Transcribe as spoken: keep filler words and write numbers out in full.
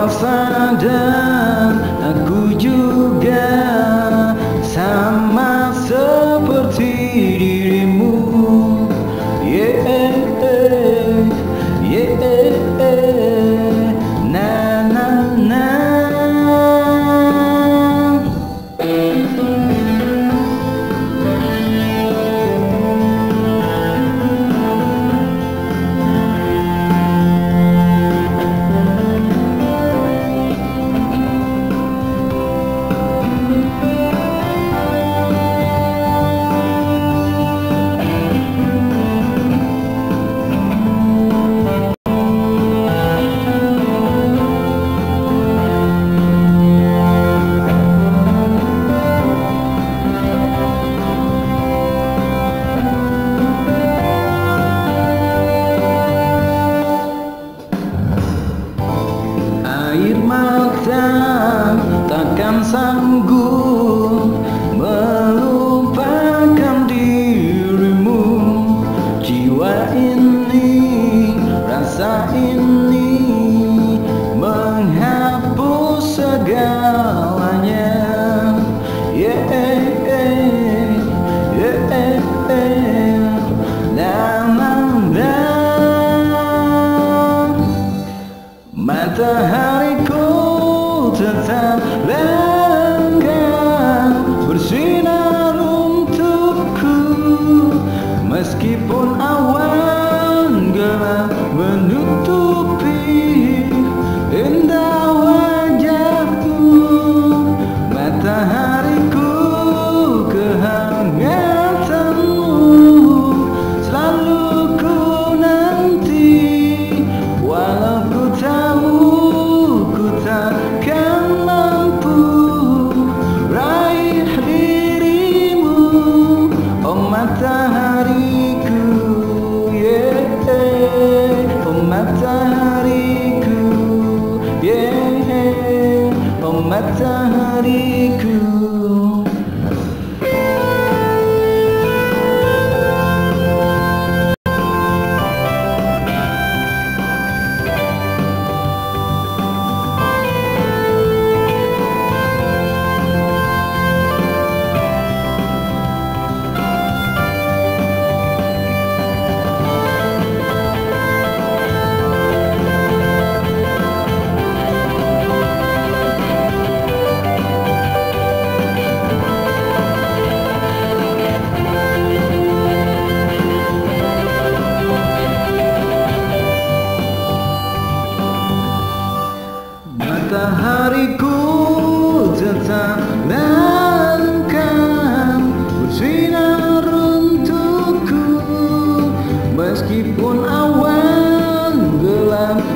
rasa dan aku juga sama seperti dirimu. Yeah, yeah, na na na. Air mata takkan sanggup melupakan dirimu. Jiwa ini, rasa ini menghapus segalanya. Yeah, yeah, la la la. Matahariku tetap langgang bersinar untukku, meskipun awan gelap menutupi indah wajahku. Matahariku, kehangatanmu selalu ku nanti, walau ku tahu ku takkan mampu raih dirimu. Oh matahariku, yeah. Oh matahariku, yeah. Oh matahariku. Matahariku tetap langgang bersinar untukku, meskipun awan gelap